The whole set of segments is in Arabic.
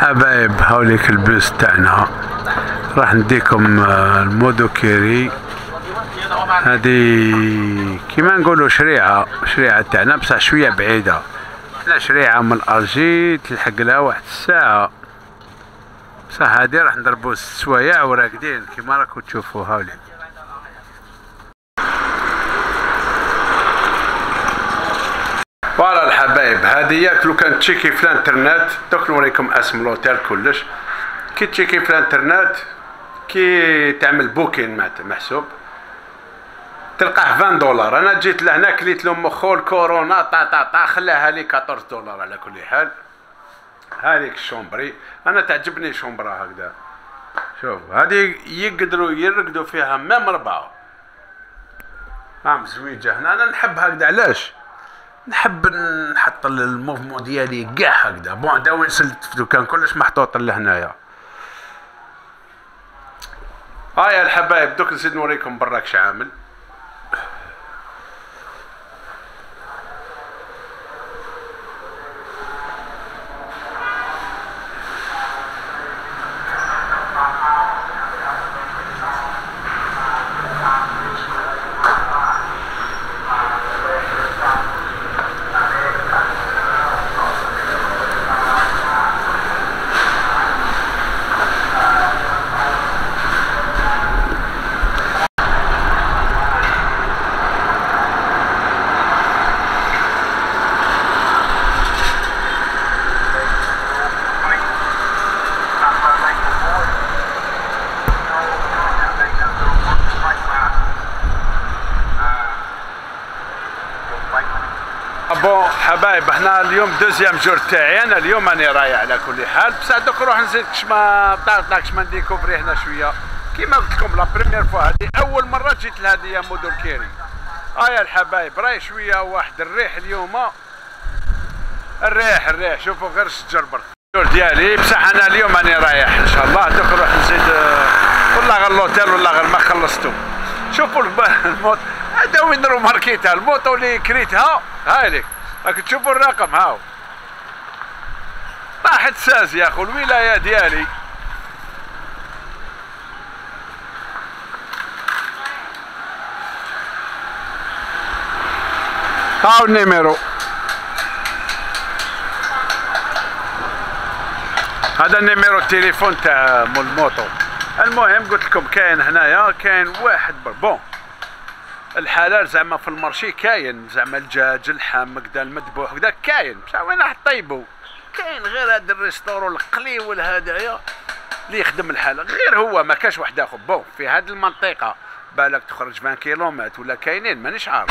حبايب هاوليك البوس تاعنا راح نديكم المودو كيري. هذه كيما نقولوا شريعة تاعنا بصح شوية بعيدة. لا شريعة من الأرجي تلحق لها واحد الساعة، بصح هذه راح نضربو السوايع وراقدين كيما راكو تشوفوا هاوليك. فوالا الحبايب، هذه ياك لو كان تشيكي في الانترنت، دوك نوريكم اسم لوتيل كلش. كي تشيكي في الانترنت، كي تعمل بوكين محسوب، تلقاه 20 دولار. انا جيت لهنا كليت له مخو الكورونا طا خلاها لي 14 دولار على كل حال. هذيك الشومبري انا تعجبني شومبرا هكذا. شوف هذه يقدروا يرقدوا فيها مام 4. زويجه هنا. انا نحب هكذا، علاش نحب نحط الموفمون ديالي كاع هكذا. بون دا وين سلت كان كلش محطوط لهنايا. يا الحبايب دوك نزيد نوريكم برا كش عامل. بون حبايب، احنا اليوم دوزيام جور تاعي. انا اليوم راني رايح على كل حال، بصح دوك نروح نزيد كشما كشما نديكوفري هنا شويه. كيما قلت لكم لا بريمير فوا، هذه اول مره جيت لهذه مودول كيري. يا الحبايب راي شويه واحد الريح اليوم. الريح شوفوا غير الشجر برك ديالي. بصح انا اليوم راني رايح ان شاء الله. دوك نروح نزيد والله غير لوتيل ولا غير ما خلصتو. شوفوا الموت هذا وين روماركيتها، الموطو اللي كريتها هايليك راك تشوفوا الرقم هاو. طاحت ساز يا اخو الولايه ديالي. هاو النيميرو، هذا النيميرو التليفون تاع مول الموطو. المهم قلت لكم كاين هنايا كاين واحد بون الحلال زعما في المارشي كاين، زعما الدجاج اللحم كدا المذبوح كدا كاين، بصح وين راح طيبوا؟ كاين غير هذا الريستورون القليول هذايا اللي يخدم الحلال، غير هو ما كاش واحد اخر. بون في هذه المنطقه بالك تخرج 20 كيلومتر ولا كاينين مانيش عارف.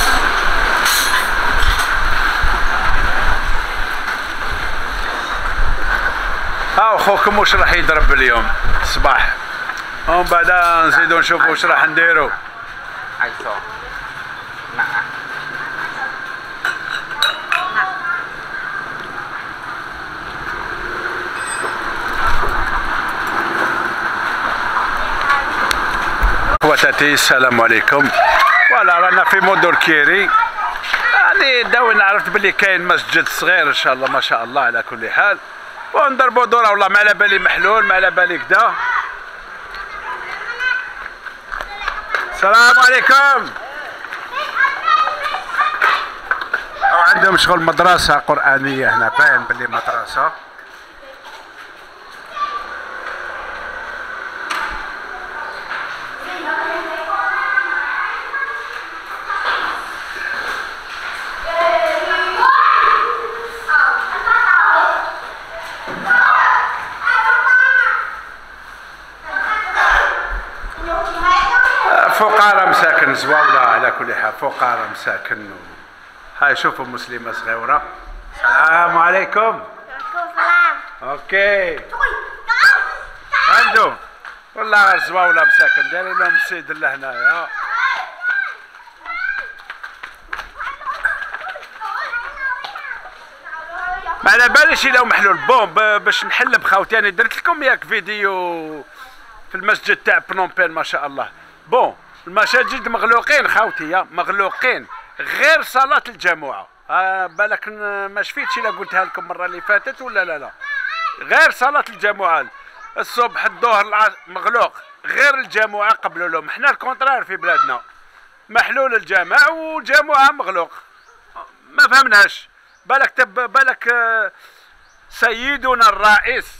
هاو خوكم واش راح يضرب اليوم الصباح، ومن بعد نزيدو نشوفوا واش راح نديرو. خواتاتي السلام عليكم. فوالا رانا في مودول كيري. يعني داوين عرفت بلي كاين مسجد صغير ان شاء الله ما شاء الله على كل حال. ونضربو دوره والله ما على بالي محلول ما على بالي كدا. السلام عليكم. عندهم شغل مدرسة قرآنية هنا، باين بلي مدرسة. فقراء مساكن زواولة على كل حال، فقراء مساكن. هاي شوفوا مسلمة صغيرة. السلام عليكم. وعليكم السلام. اوكي عندهم والله غير زواولة مساكن، دايرين لهم السيد لهنايا. ما على باليش لو محلول. بون باش نحل بخاوتي انا درت لكم ياك فيديو في المسجد تاع بنومبين ما شاء الله. بون المساجد مغلوقين خاوتي، مغلوقين غير صلاة الجمعة. بالك ما شفيتش الا قلتها لكم المرة اللي فاتت ولا لا. غير صلاة الجمعة الصبح الظهر مغلوق، غير الجمعة قبلوا لهم. حنا الكونترار في بلادنا، محلول الجامع والجمعة مغلوق. ما فهمناش. بالك سيدنا الرئيس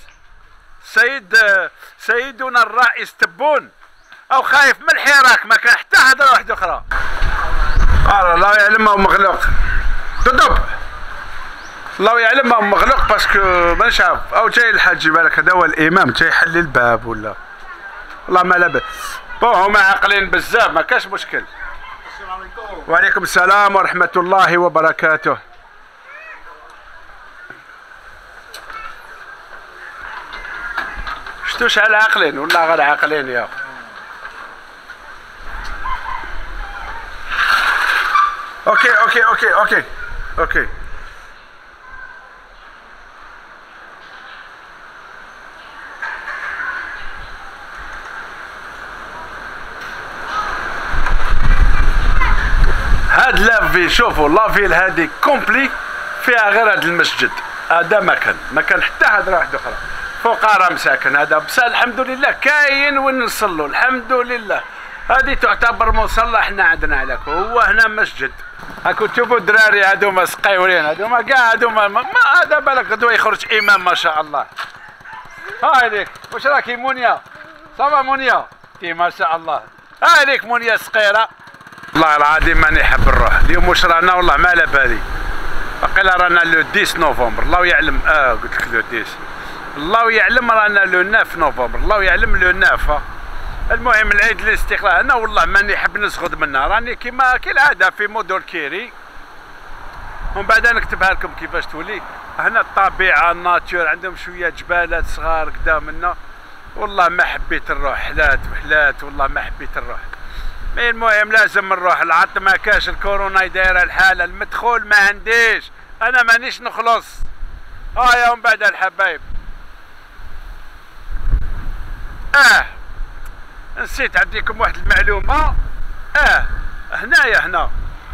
سيدنا الرئيس تبون او خايف من الحراك، ما كان حتى هضره واحده اخرى. الله يعلم ما هو مغلوق تضب، الله يعلم ما هو مغلوق باسكو مانيش عارف. او جاي الحاج بالك هذا هو الامام جاي يحل الباب ولا والله ما على بال. بون هما عاقلين بزاف ما كاش مشكل. السلام عليكم. وعليكم السلام ورحمه الله وبركاته. شتو شحال عاقلين والله غير عاقلين يا اوكي. هاد لافي شوفوا لافيل هادي كومبلي فيها غير هاد المسجد هذا، ما كان حتى هضره واحده اخرى. فقراء مساكن هذا بس الحمد لله كاين وين نصلوا الحمد لله. هذه تعتبر مصلى حنا عندنا عليك، هو هنا مسجد. هاكو تشوفوا الدراري هذوما صقيورين هذوما كاع هذوما ما هذا بالك غدوه يخرج امام ما شاء الله. هاي ليك واش راكي مونيا؟ صافا مونيا كي ما شاء الله. هاي ليك مونيا صغيره. والله العظيم ماني حاب نروح اليوم. واش رانا والله ما على بالي. باقي رانا لو 10 نوفمبر الله يعلم. قلت لك لو 10 الله يعلم رانا لو 9 نوفمبر الله يعلم لو 9. المهم العيد الاستقلال انا والله ماني حاب نسغد منها، راني كيما كالعاده في مودول كيري ومن بعد نكتبها لكم كيفاش تولي. هنا الطبيعه الناتور عندهم شويه جبالات صغار قدام منا. والله ما حبيت نروح، حلات والله ما حبيت نروح. مي المهم لازم نروح. العط ما كاش الكورونا دايره الحاله، المدخول ما عنديش انا مانيش نخلص. يا ومن بعد الحبايب نسيت عندكم واحد المعلومه. هنا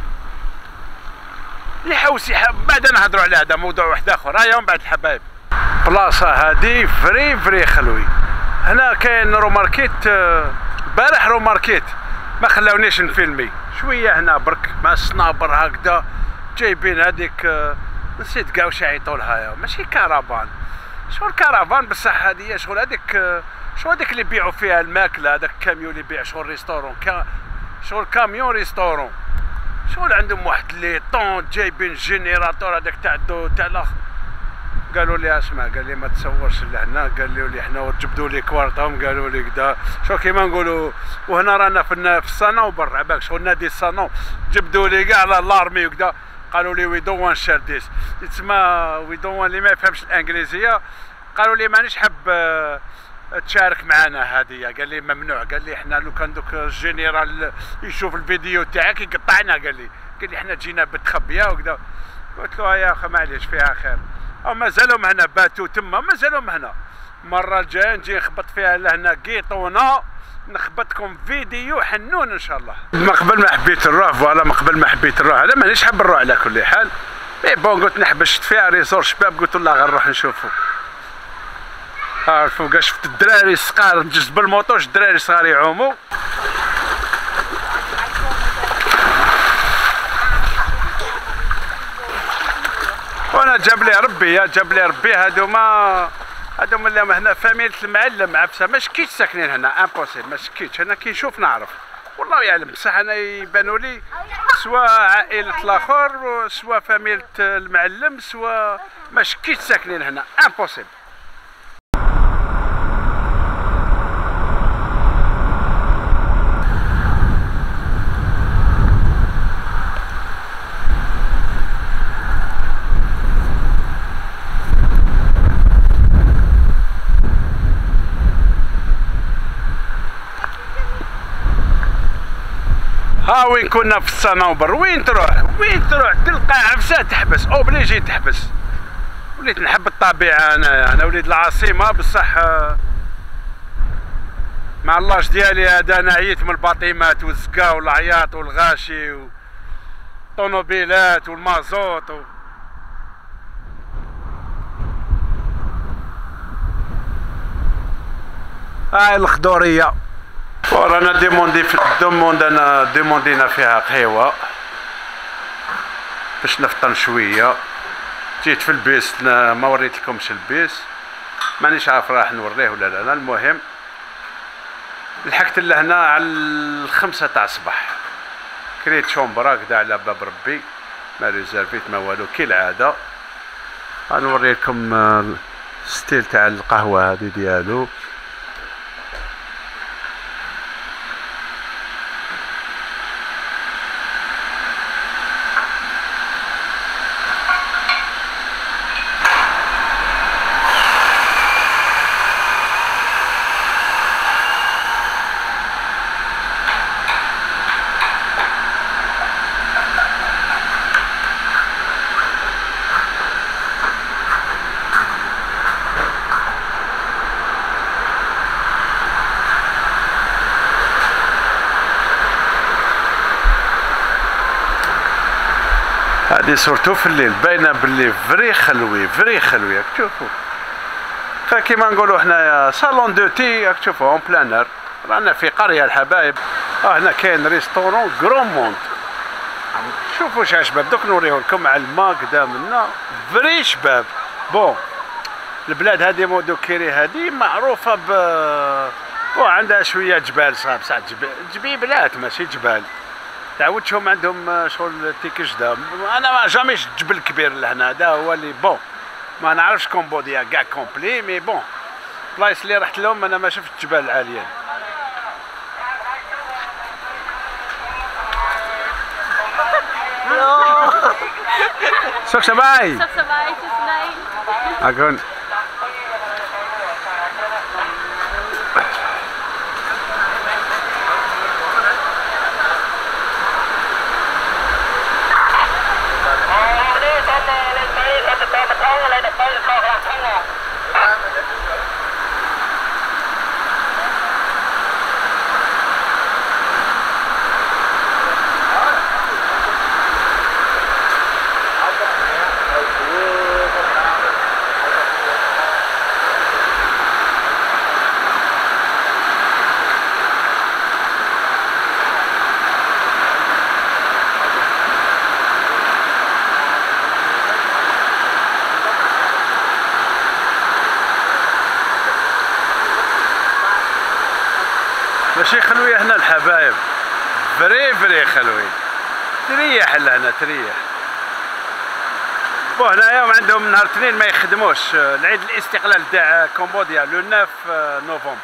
اللي حوسي بعد نهضروا على هذا موضوع واحد اخر. يا ومن بعد الحبايب بلاصه هادي فري خلوي. هنا كاين روماركيت البارح روماركيت ما خلاونيش نفيلمي شويه هنا برك مع الصنابر هكذا جايبين هذيك نسيت كاع واش يعيطوا لها، ماشي كارافان شغل كارافان بصح هذه شغل هذيك شغل هذيك اللي يبيعوا فيها الماكله، هذاك الكاميون اللي يبيع شغل ريستورون شغل كاميون ريستورون. شغل عندهم واحد لي طون جايبين جينيراتور هذاك تاع الضو تاع الاخر. قالوا لي اسمع، قال لي ما تصورش لهنا، قالوا لي حنا جبدوا لي كوارطهم، قالوا لي كدا شو كيما نقولوا. وهنا رانا في الصالون برا بالك شغل نادي الصالون جبدوا لي كاع لارمي وكدا. قالوا لي وي دون وان شير ديس تسمى وي دون وان اللي ما يفهمش الانجليزيه. قالوا لي مانيش حاب تشارك معنا هذه. قال لي ممنوع، قال لي حنا لو كان دوك الجينيرال يشوف الفيديو تاعك يقطعنا. قال لي حنا جينا بالتخبيه وكذا. قلت له يا اخي معليش فيها خير. او مازالهم هنا باتوا تما مازالهم هنا. المره الجايه نجي نخبط فيها لهنا قيطونه نخبطكم فيديو حنون ان شاء الله. ما قبل ما حبيت نروح فوالا، ما قبل ما حبيت نروح انا مانيش حاب نروح على كل حال. مي بون قلت نحبشت فيها ريزور شباب، قلت لا غنروح نشوفو. فوقا شفت الدراري الصغار نجز بالموطور، الدراري الصغار يعوموا. وانا جاب لي ربي هذوما اللي هنا فاميلة المعلم عفسه ما شكيتش ساكنين هنا امبوسيبل، ما شكيتش انا كي نشوف نعرف والله يعلم. بصح انا يبانوا لي سواء عائلة الاخر سواء فاميلة المعلم سواء ما شكيتش ساكنين هنا امبوسيبل. وين كنا في الصنوبر. وين تروح تلقى عفسه تحبس اوبليجي تحبس. وليت نحب الطبيعه انا وليد العاصمه بصح مع اللاج ديالي هذا انا عييت من الباطيمات والزكا والعياط والغاشي والطوموبيلات والمازوط الخضوريه. ورانا ديموندينا فيها قهوه باش نفطر شويه. جيت في البيس ما وريت لكمش البيس، مانيش عارف راح نوريه ولا لا. المهم لحقت لهنا على 5 تاع الصباح، كريت شومبرا كدا على باب ربي، ما ريزيرفيت ما والو كالعاده. غنوري لكم الستيل تاع القهوه هذه ديالو. هادي سورتو في الليل باينه باللي فري خلوي راك تشوفوا. فكيما نقولوا حنايا صالون دو تي، راك تشوفوا اون بلانر. رانا في قريه الحبايب. هنا كاين ريستورون كرون موند. شوفوا شحال شباب، دوك نوريه لكم على الماء قدامنا فري شباب. بون البلاد هذه موندولكيري هذه معروفه عندها شويه جبال صعب بصح جبيبلات ماشي جبال. تعودتهم عندهم شغل تيكجدا. انا ما جاميش جبل كبير لهنا، هذا هو اللي بون. ما نعرفش كمبوديا كاع كومبلي، مي بون بلايص اللي رحت لهم انا ما شفت الجبال العاليين. سوك سباي اكون ماشي خلوية هنا الحبايب، فري خلوي. تريح لهنا تريح. بون هنايا عندهم نهار الاثنين ما يخدموش، العيد الاستقلال تاع كمبوديا لو 9 نوفمبر.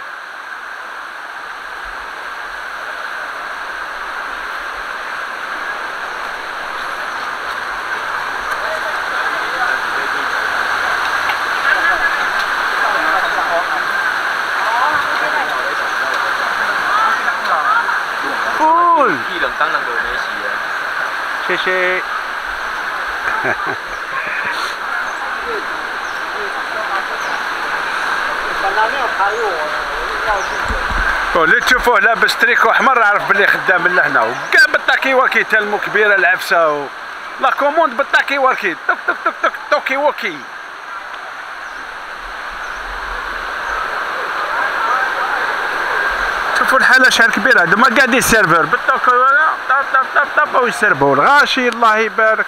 谢谢。اللي تشوفوه لابس تريكو احمر عرف بلي خدام من لهنا، وكاع بالطاكي واكي تلمو كبيره العفسه لا كوموند بالطاكي واكي توك توك توك توك توكي واكي. شوفوا الحاله شحال كبيره، هادو ما قاعدين السيرفر بالطوكي طاب طاب طاب طاب ويسربوا الغاشي الله يبارك.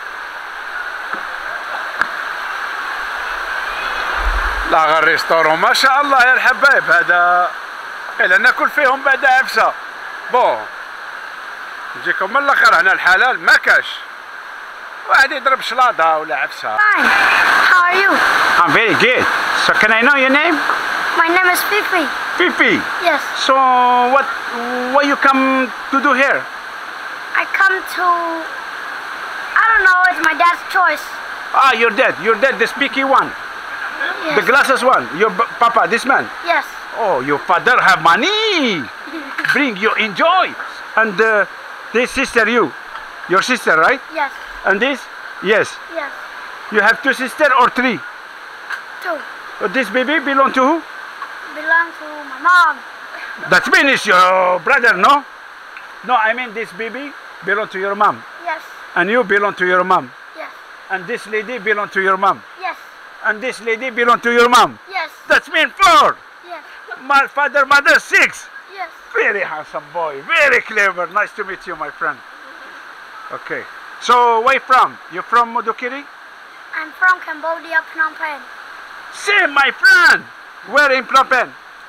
لا غير ريستورون ما شاء الله يا الحبايب، هذا إلا ناكل فيهم بعد عفسه. بون نجيكم من الاخر، هنا الحلال ما كاش واحد يضرب شلاضه ولا عفسه. Fine. How are you? I'm very good. So can I know your name? My name is Fifi. Fifi. Yes. So what you come to do here? I come to, I don't know, it's my dad's choice. Ah, your dad, the speaky one. Yes. The glasses one. Your papa, this man. Yes. Oh, your father have money. Bring you enjoy. And this sister, your sister, right? Yes. And this? Yes. Yes. You have 2 sisters or 3? 2. This baby belong to who? Belong to my mom. That means your brother, no? No, I mean this baby belong to your mom. Yes. And you belong to your mom. Yes. And this lady belong to your mom. Yes. And this lady belong to your mom. Yes. That means 4. Yes. My father, mother, 6. Yes. Very handsome boy. Very clever. Nice to meet you, my friend. Okay. So, where you from? You from Mondul Kiri? I'm from Cambodia, Phnom Penh. Same, my friend. Where in Phnom Penh?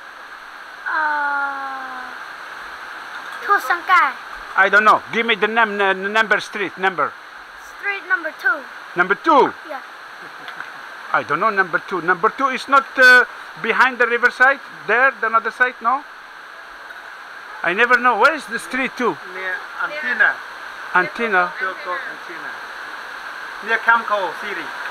To Sangkai. I don't know. Give me the name, number, street number. Street number 2. Number 2. Yeah. I don't know number 2. Number 2 is not behind the riverside? There, the other side? No? I never know. Where is the street 2? Near Antenna. Antenna. Antenna. Near Camco City.